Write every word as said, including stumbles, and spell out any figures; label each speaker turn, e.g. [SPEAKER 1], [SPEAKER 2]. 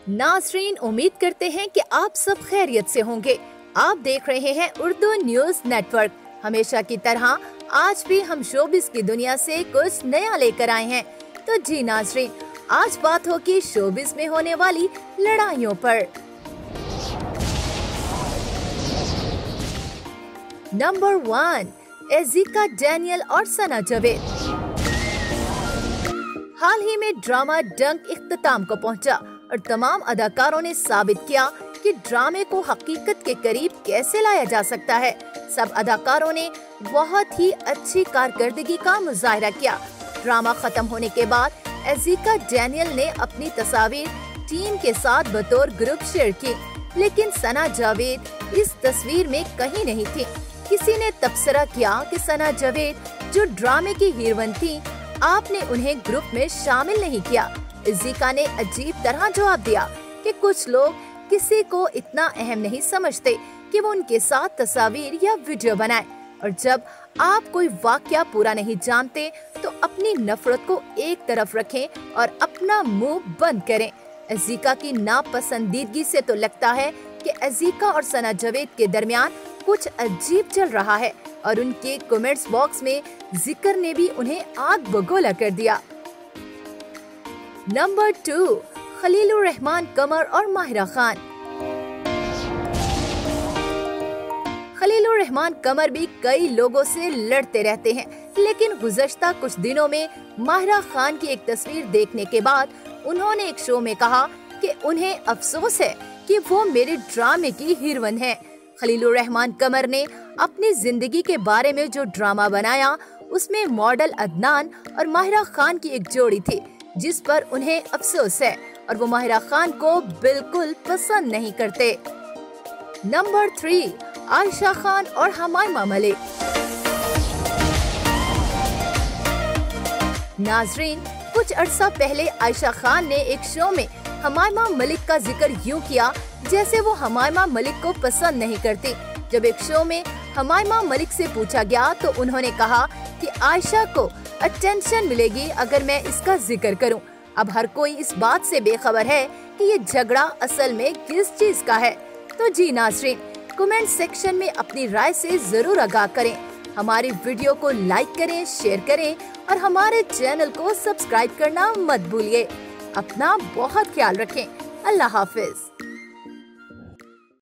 [SPEAKER 1] नाज़रीन, उम्मीद करते हैं कि आप सब खैरियत से होंगे। आप देख रहे हैं उर्दू न्यूज नेटवर्क। हमेशा की तरह आज भी हम शोबिस की दुनिया से कुछ नया लेकर आए हैं। तो जी नाज़रीन, आज बात होगी शोबिस में होने वाली लड़ाइयों पर। नंबर वन, एज़िका डैनियल और सना जावेद। हाल ही में ड्रामा डंक इख्तिताम को पहुंचा और तमाम अदाकारों ने साबित किया कि ड्रामे को हकीकत के करीब कैसे लाया जा सकता है। सब अदाकारों ने बहुत ही अच्छी कारकर्दगी का मुजाहरा किया। ड्रामा खत्म होने के बाद एज़िका डैनियल ने अपनी तस्वीर टीम के साथ बतौर ग्रुप शेयर की, लेकिन सना जावेद इस तस्वीर में कहीं नहीं थी। किसी ने तबसरा किया कि सना जावेद जो ड्रामे की हीरोइन थी, आपने उन्हें ग्रुप में शामिल नहीं किया। एज़िका ने अजीब तरह जवाब दिया कि कुछ लोग किसी को इतना अहम नहीं समझते कि वो उनके साथ तस्वीर या वीडियो बनाए, और जब आप कोई वाकया पूरा नहीं जानते तो अपनी नफरत को एक तरफ रखें और अपना मुंह बंद करें। एज़िका की नापसंदीदगी से तो लगता है कि एज़िका और सना जावेद के दरमियान कुछ अजीब चल रहा है, और उनके कमेंट्स बॉक्स में जिक्र ने भी उन्हें आग बगोला कर दिया। नंबर टू, खलीलुर रहमान कमर और माहिरा खान। खलीलुर रहमान कमर भी कई लोगों से लड़ते रहते हैं, लेकिन गुज़श्ता कुछ दिनों में माहिरा खान की एक तस्वीर देखने के बाद उन्होंने एक शो में कहा कि उन्हें अफसोस है कि वो मेरे ड्रामे की हीरोइन है। खलीलुर रहमान कमर ने अपनी जिंदगी के बारे में जो ड्रामा बनाया, उसमें मॉडल अदनान और माहिरा खान की एक जोड़ी थी, जिस पर उन्हें अफसोस है और वो माहिरा खान को बिल्कुल पसंद नहीं करते। नंबर थ्री, आयशा खान और हमायमा मलिक। नाजरीन, कुछ अरसा पहले आयशा खान ने एक शो में हमायमा मलिक का जिक्र यूं किया जैसे वो हमायमा मलिक को पसंद नहीं करती। जब एक शो में हमायमा मलिक से पूछा गया तो उन्होंने कहा कि आयशा को अटेंशन मिलेगी अगर मैं इसका जिक्र करूं। अब हर कोई इस बात से बेखबर है कि ये झगड़ा असल में किस चीज का है। तो जी नाज़रीन, कमेंट सेक्शन में अपनी राय से जरूर आगाह करें। हमारी वीडियो को लाइक करें, शेयर करें और हमारे चैनल को सब्सक्राइब करना मत भूलिए। अपना बहुत ख्याल रखें। अल्लाह हाफिज।